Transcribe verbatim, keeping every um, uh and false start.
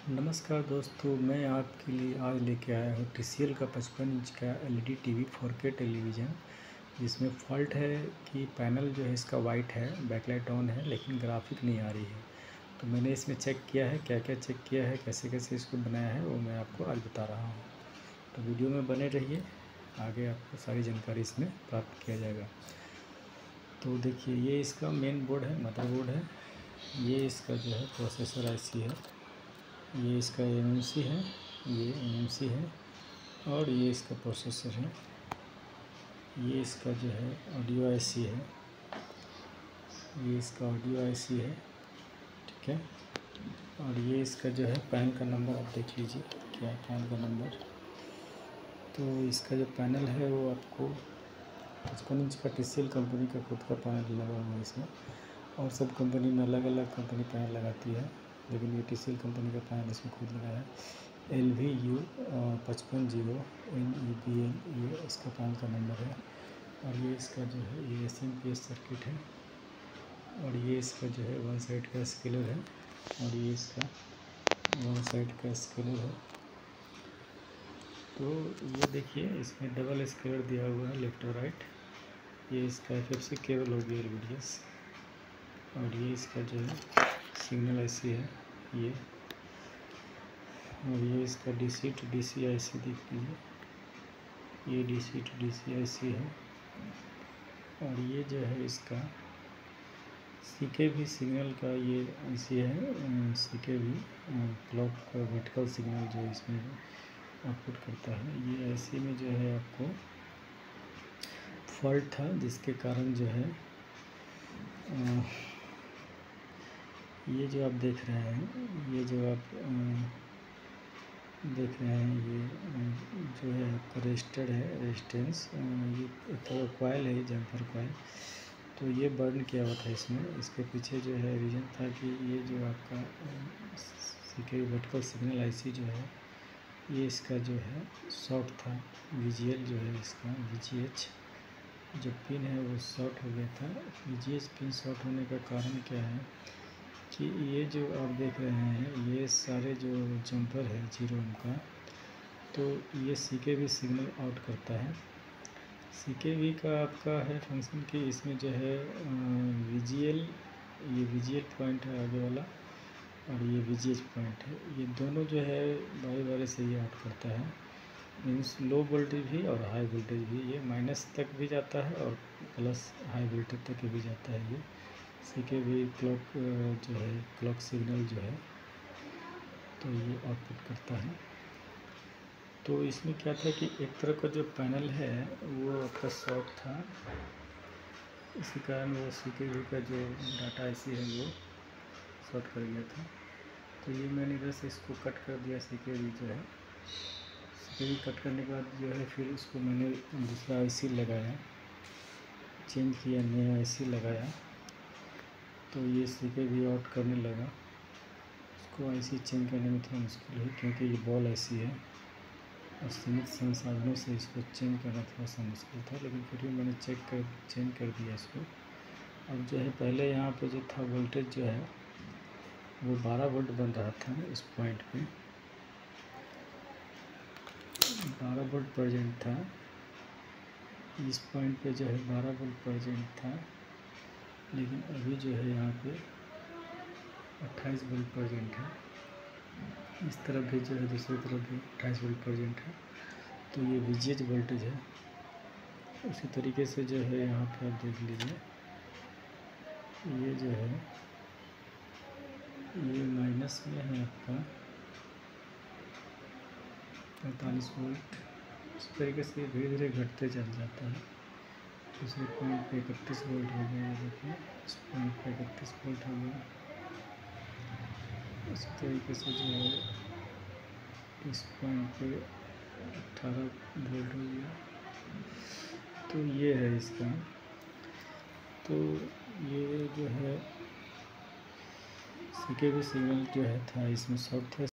नमस्कार दोस्तों, मैं आपके लिए आज लेके आया हूँ टी सी एल का पचपन इंच का L E D TV four K television, जिसमें फॉल्ट है कि पैनल जो है इसका वाइट है, बैकलाइट ऑन है लेकिन ग्राफिक नहीं आ रही है। तो मैंने इसमें चेक किया है, क्या क्या चेक किया है, कैसे कैसे इसको बनाया है, वो मैं आपको आज बता रहा हूँ। तो वीडियो में बने रहिए, आगे आपको सारी जानकारी इसमें प्राप्त किया जाएगा। तो देखिए, ये इसका मेन बोर्ड है, मदरबोर्ड है, ये इसका जो है प्रोसेसर आई सी है, ये इसका एम एम सी है, ये एम एम सी है और ये इसका प्रोसेसर है। ये इसका जो है ऑडियो आई सी है, ये इसका ऑडियो आई सी है, ठीक है। और ये इसका जो है पैन का नंबर आप देख लीजिए, क्या पैन का नंबर। तो इसका जो पैनल है वो आपको पचपन इंच का टी सी एल कंपनी का खुद का पैनल लगा हुआ है इसमें, और सब कंपनी में अलग अलग कंपनी पैनल लगाती है, लेकिन ये टी सी एल कंपनी का पैनल इसमें खुद लगा है। एल वी यू पचपन zero N E B L, ये इसका पैनल का नंबर है। और ये इसका जो है ये S M P S circuit है, और ये इसका जो है वन साइड का स्केलर है, और ये इसका वन साइड का स्केलर है। तो ये देखिए, इसमें डबल स्केलर दिया हुआ है, लेफ्ट और राइट। ये इसका एफ एफ सी केबल हो गया एल वी डी एस, और ये इसका जो है सिग्नल आई सी है ये, और ये इसका D C to D C I C देख लीजिए, ये D C to D C I C है। और ये जो है इसका सी के भी सिग्नल का ये आई सी है, सी के भी क्लॉक का वर्टिकल सिग्नल जो इसमें आउटपुट करता है। ये आई सी में जो है आपको फॉल्ट था, जिसके कारण जो है आ, ये जो आप देख रहे हैं, ये जो आप आ, देख रहे हैं, ये जो है आपका रजिस्टर्ड है रेजिस्टेंस, ये तो कॉइल है, जम्पर कॉइल। तो ये बर्न किया हुआ था इसमें। इसके पीछे जो है रीज़न था कि ये जो आपका सीके वर्टिकल सिग्नल आई सी जो है, ये इसका जो है शॉर्ट था, वी जी एल जो है इसका वी जी एच जो पिन है वो शॉर्ट हो गया था। V G H pin short होने का कारण क्या है कि ये जो आप देख रहे हैं, ये सारे जो जंपर है जीरो ओम का, तो ये सी के वी सिग्नल आउट करता है। सी के वी का आपका है फंक्शन कि इसमें जो है वी जी एल, ये वी जी एल पॉइंट है आगे वाला, और ये वी जी एच पॉइंट है, ये दोनों जो है बारी बारी से ये आउट करता है। मीन्स लो वोल्टेज भी और हाई वोल्टेज भी, ये माइनस तक भी जाता है और प्लस हाई वोल्टेज तक भी जाता है। ये सी के वी क्लॉक जो है क्लॉक सिग्नल जो है, तो ये आउटपुट करता है। तो इसमें क्या था कि एक तरफ का जो पैनल है वो आपका शॉर्ट था, इसी कारण वो सी के वी का जो डाटा आई सी है वो शॉर्ट कर गया था। तो ये मैंने इधर से इसको कट कर दिया, सी के वी जो है, सी के वी कट करने के बाद जो है फिर इसको मैंने दूसरा आई सी लगाया, चेंज किया, नया आई सी लगाया। तो ये सी के वी आउट करने लगा। इसको आई सी चेंज करने में थोड़ा मुश्किल है, क्योंकि ये बॉल आई सी है और सीमित संसाधनों से इसको चेंज करना थोड़ा सा मुश्किल था, लेकिन फिर भी मैंने चेक कर चेंज कर दिया इसको। अब जो है पहले यहाँ पे जो था वोल्टेज जो है वो बारह वोल्ट बन रहा था, इस पॉइंट पे बारह वोल्ट प्रेजेंट था, इस पॉइंट पे जो है बारह वोल्ट प्रेजेंट था, लेकिन अभी जो है यहाँ पे अट्ठाईस वोल्ट प्रेजेंट है। इस तरफ भी जो है दूसरी तरफ भी अट्ठाईस वोल्ट प्रेजेंट है। तो ये वी जी एच वोल्टेज है। उसी तरीके से जो है यहाँ पे आप देख लीजिए, ये जो है ये माइनस में है आपका पैंतालीस वोल्ट। इस तरीके से धीरे धीरे घटते चल जाता है। दूसरे पॉइंट पे इकतीस वोल्ट हो गया, देखिए इस पॉइंट पे इकतीस वोल्ट हो गया। इस तरीके से जो है इस पॉइंट पे अठारह वोल्ट हो गया। तो ये है इसका। तो ये जो है सी के वी सिग्नल जो है था इसमें शॉर्ट था।